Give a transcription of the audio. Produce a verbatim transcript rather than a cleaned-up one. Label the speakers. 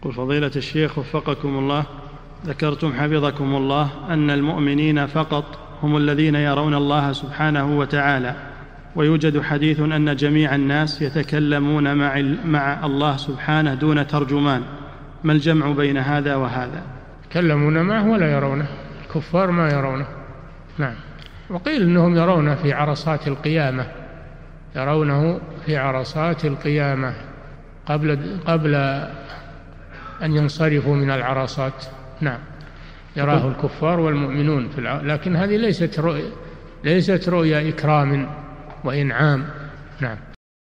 Speaker 1: قل فضيلة الشيخ وفقكم الله، ذكرتم حفظكم الله أن المؤمنين فقط هم الذين يرون الله سبحانه وتعالى، ويوجد حديث أن جميع الناس يتكلمون مع, مع الله سبحانه دون ترجمان، ما الجمع بين هذا وهذا؟
Speaker 2: يتكلمون معه ولا يرونه، الكفار ما يرونه. نعم. وقيل أنهم يرونه في عرصات القيامة، يرونه في عرصات القيامة قبل, قبل أن ينصرفوا من العرصات. نعم، يراه الكفار والمؤمنون في الع... لكن هذه ليست رؤية، ليست رؤية إكرام وإنعام. نعم.